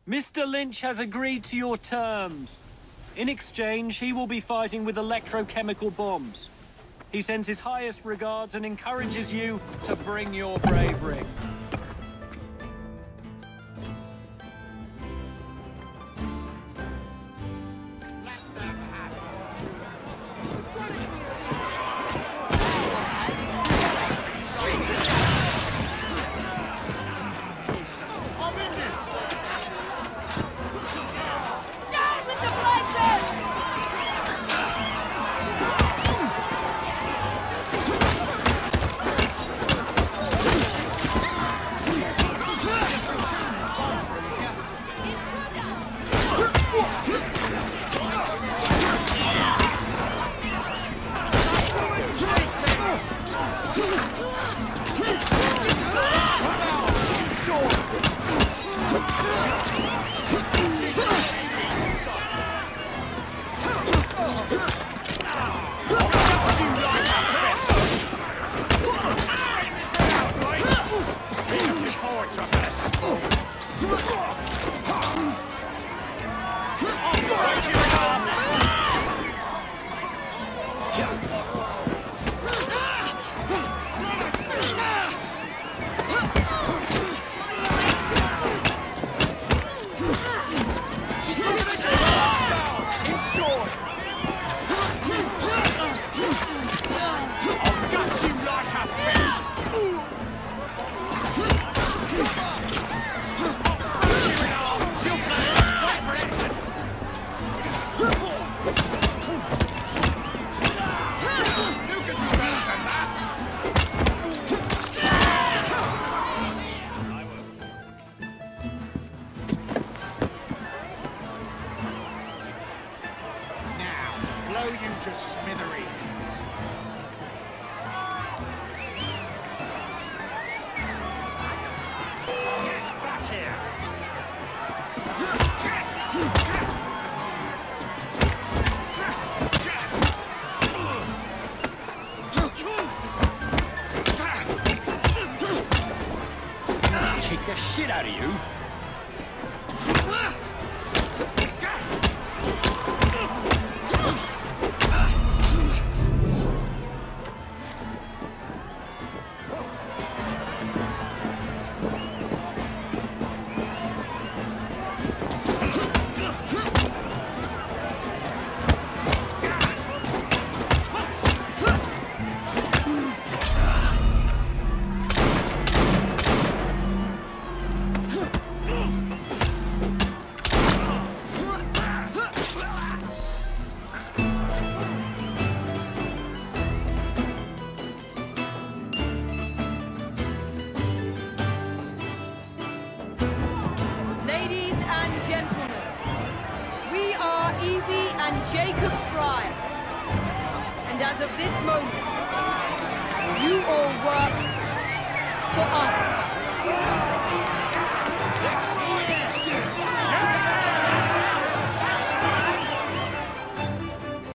Mr. Lynch has agreed to your terms. In exchange, he will be fighting with electrochemical bombs. He sends his highest regards and encourages you to bring your bravery. Blow you to smithereens. Get back here. Kick the shit out of you. Ladies and gentlemen, we are Evie and Jacob Fry. And as of this moment, you all work for us.